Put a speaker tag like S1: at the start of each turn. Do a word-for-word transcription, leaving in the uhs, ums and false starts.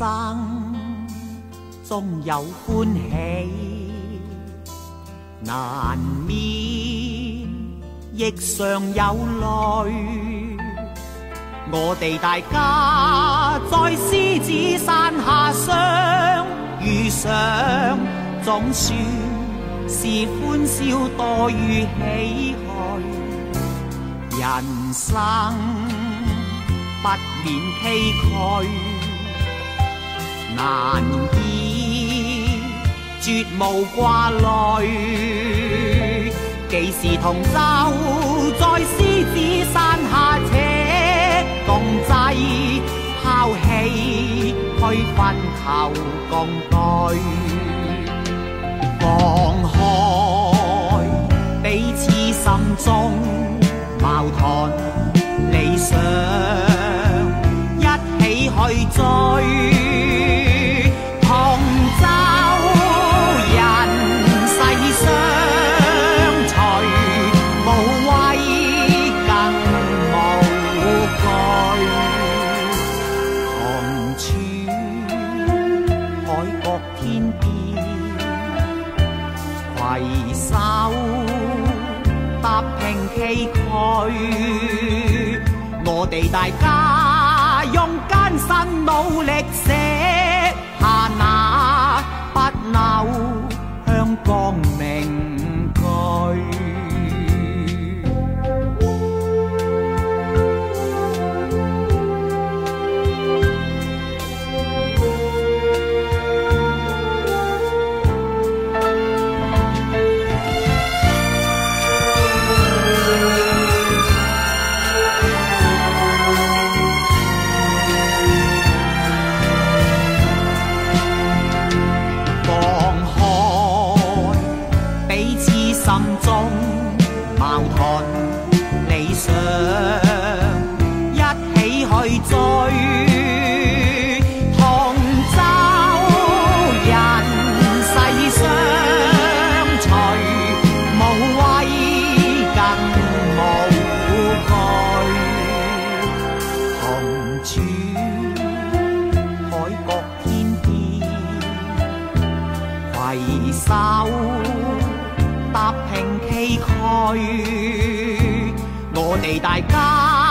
S1: 生终有欢喜，难免亦常有泪。我哋大家在獅子山下相遇上，總算是歡笑多於唏噓。人生不免崎嶇，難以絕無掛慮。幾時同舟在獅子山下且共濟，拋棄區分求共對，放開彼此心中矛盾理想，一起去追。同舟人世相隨，無畏更無懼。同處海角天邊，攜手踏平崎嶇。我哋大家用艱辛努力寫下那不朽香港名句。心中矛盾理想，一起去追。同舟人世相隨，無畏更無懼。同處海角天邊，攜手踏平崎嶇。我哋大家